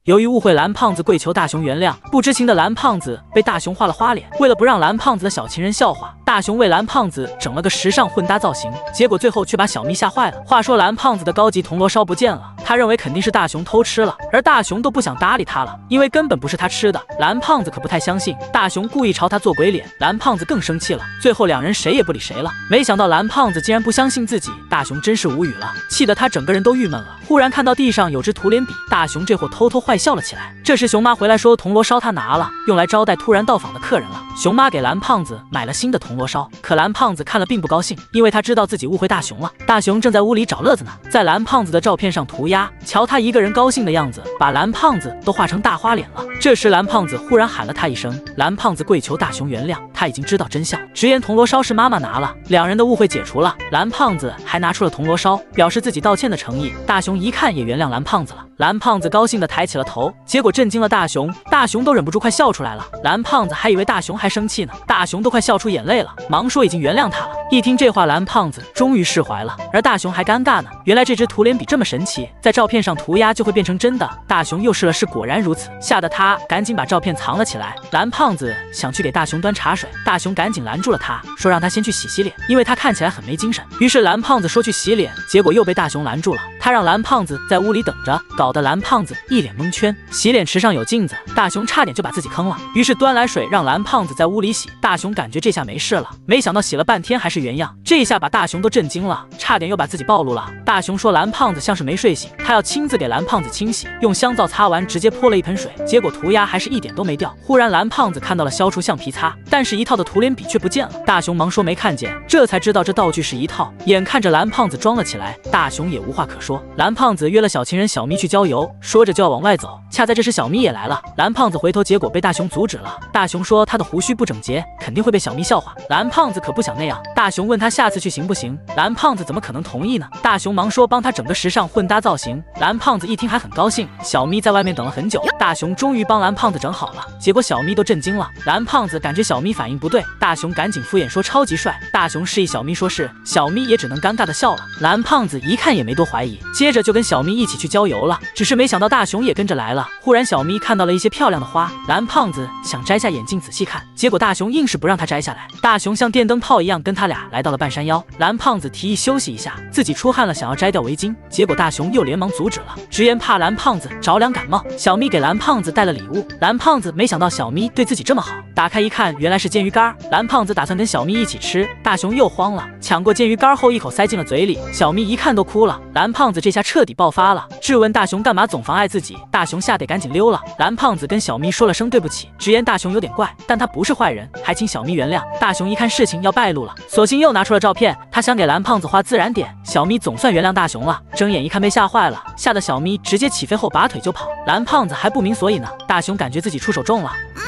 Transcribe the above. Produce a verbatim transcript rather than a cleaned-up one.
由于误会蓝胖子跪求大雄原谅，不知情的蓝胖子被大雄画了花脸。为了不让蓝胖子的小情人笑话，大雄为蓝胖子整了个时尚混搭造型，结果最后却把小咪吓坏了。话说蓝胖子的高级铜锣烧不见了，他认为肯定是大雄偷吃了，而大雄都不想搭理他了，因为根本不是他吃的。蓝胖子可不太相信，大雄故意朝他做鬼脸，蓝胖子更生气了。最后两人谁也不理谁了。没想到蓝胖子竟然不相信自己，大雄真是无语了，气得他整个人都郁闷了。忽然看到地上有支涂脸笔，大雄这货偷偷坏笑了起来。这时熊妈回来说铜锣烧他拿了，用来招待突然到访的客人了。熊妈给蓝胖子买了新的铜锣烧，可蓝胖子看了并不高兴，因为他知道自己误会大雄了。大雄正在屋里找乐子呢，在蓝胖子的照片上涂鸦，瞧他一个人高兴的样子，把蓝胖子都画成大花脸了。这时蓝胖子忽然喊了他一声，蓝胖子跪求大雄原谅，他已经知道真相，直言铜锣烧是妈妈拿了，两人的误会解除了。蓝胖子还拿出了铜锣烧，表示自己道歉的诚意。大雄一看也原谅蓝胖子了，蓝胖子高兴地抬起了头，结果震惊了大雄，大雄都忍不住快笑出来了。蓝胖子还以为大雄还生气呢，大雄都快笑出眼泪了，忙说已经原谅他了。一听这话，蓝胖子终于释怀了，而大雄还尴尬呢。原来这支涂脸笔这么神奇，在照片上涂鸦就会变成真的。大雄又试了试，果然如此，吓得他赶紧把照片藏了起来。蓝胖子想去给大雄端茶水，大雄赶紧拦住了他，说让他先去洗洗脸，因为他看起来很没精神。于是蓝胖子说去洗脸，结果又被大雄拦住了，他让蓝胖子在屋里等着，搞得蓝胖子一脸蒙圈。洗脸池上有镜子，大雄差点就把自己坑了，于是端来水让蓝胖子在屋里洗。大雄感觉这下没事了，没想到洗了半天还是原样，这一下把大雄都震惊了，差点又把自己暴露了。大雄说蓝胖子像是没睡醒，他要亲自给蓝胖子清洗，用香皂擦完直接泼了一盆水，结果涂鸦还是一点都没掉。忽然蓝胖子看到了消除橡皮擦，但是一套的涂脸笔却不见了。大雄忙说没看见，这才知道这道具是一套。眼看着蓝胖子装了起来，大雄也无话可说。蓝胖子约了小情人小咪去郊游，说着就要往外走，恰在这时小咪也来了。蓝胖子回头，结果被大雄阻止了。大雄说他的胡须不整洁，肯定会被小咪笑话。蓝胖子可不想那样，大雄问他下次去行不行，蓝胖子怎么可能同意呢？大雄忙说帮他整个时尚混搭造型。蓝胖子一听还很高兴。小咪在外面等了很久，大雄终于帮蓝胖子整好了，结果小咪都震惊了。蓝胖子感觉小咪反应不对，大雄赶紧敷衍说超级帅。大雄示意小咪说是，小咪也只能尴尬的笑了。蓝胖子一看也没多怀疑，接着就跟小咪一起去郊游了。只是没想到大雄也跟着来了。忽然小咪看到了一些漂亮的花，蓝胖子想摘下眼镜仔细看，结果大雄硬是不让他摘下来。大雄像电灯泡一样跟他俩来到了半山腰。蓝胖子提议休息一下，自己出汗了，想要摘掉围巾，结果大雄又连忙阻止了，直言怕蓝胖子着凉感冒。小咪给蓝胖子带了礼物，蓝胖子没想到小咪对自己这么好，打开一看原来是煎鱼干。蓝胖子打算跟小咪一起吃，大雄又慌了，抢过煎鱼干后一口塞进了嘴里。小咪一看都哭了，蓝胖子这下彻底爆发了，质问大雄干嘛总妨碍自己。大雄吓得赶紧溜了。蓝胖子跟小咪说了声对不起，直言大雄有点怪，但他不是坏人，还请小咪原谅。大雄一看事情要败露了，索性又拿出了照片，他想给蓝胖子画自然点。小咪总算原谅大雄了，睁眼一看被吓坏了，吓得小咪直接起飞后拔腿就跑。蓝胖子还不明所以呢，大雄感觉自己出手重了。